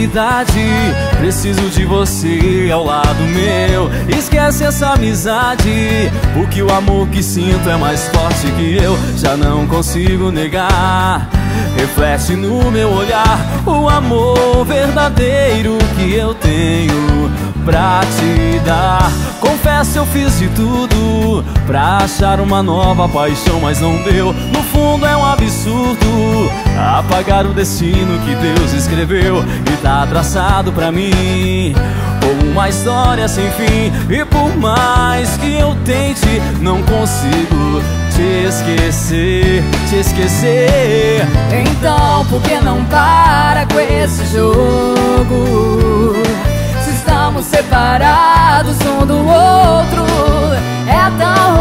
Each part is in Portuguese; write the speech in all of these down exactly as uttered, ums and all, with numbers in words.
realidade. Preciso de você ao lado meu. Esquece essa amizade, porque o amor que sinto é mais forte que eu. Já não consigo negar. Reflete no meu olhar o amor verdadeiro que eu tenho pra te dar. Confesso, eu fiz de tudo pra achar uma nova paixão, mas não deu. No fundo é um absurdo apagar o destino que Deus escreveu e tá traçado pra mim como uma história sem fim. E por mais que eu tente, não consigo te esquecer, te esquecer. Então por que não para com esse jogo? Se estamos separados um do outro, é tão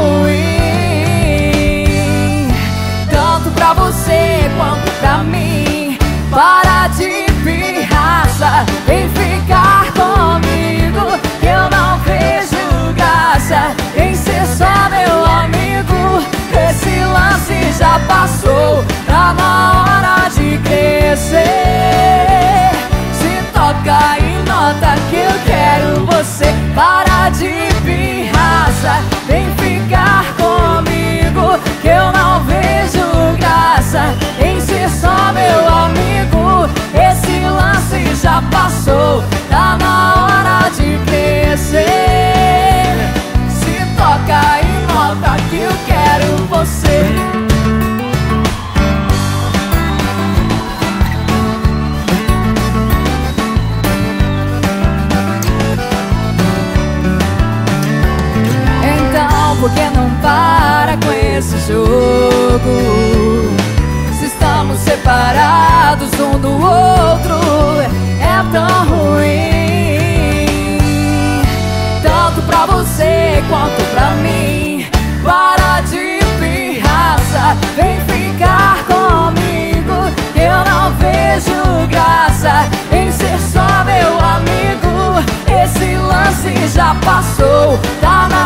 ruim, tanto pra você quanto pra mim. Para de pirraça, vem ficar comigo, que eu não vejo graça em ser só meu amigo. Esse lance já passou, tá na hora de crescer. Se toca e nota que eu quero você. Para de pirraça, vem ficar comigo, que eu não vejo graça em ser só meu amigo. Esse lance já passou, tá na hora de crescer. Se toca e nota que eu quero você. Então por que não para com esse jogo? Se estamos separados um do outro, é tão ruim, tanto pra você quanto pra mim. Para de pirraça, vem ficar comigo, que eu não vejo graça em ser só meu amigo. Esse lance já passou, tá na